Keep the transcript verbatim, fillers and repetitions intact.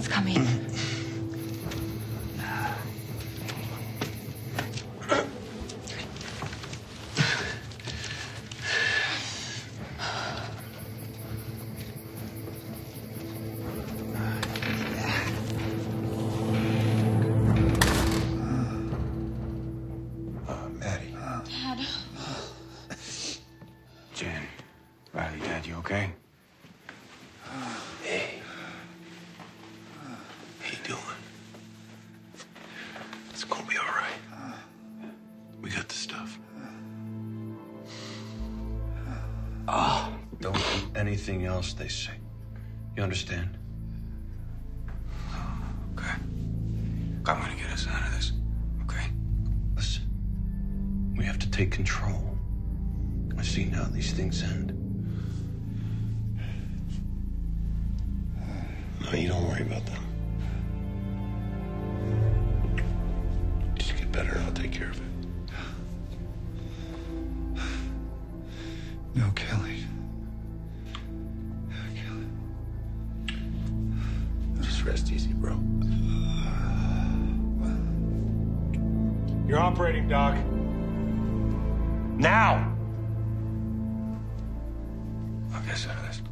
It's coming. Okay? Hey. How you doing? It's gonna be all right. We got the stuff. Ah, oh, don't do anything else they say. You understand? Okay. I'm gonna get us out of this. Okay? Listen. We have to take control. I've seen how these things end. No, you don't worry about them. Just get better and I'll take care of it. No killing. No killing. Just rest easy, bro. You're operating, Doc. Now! I'll get us out of this.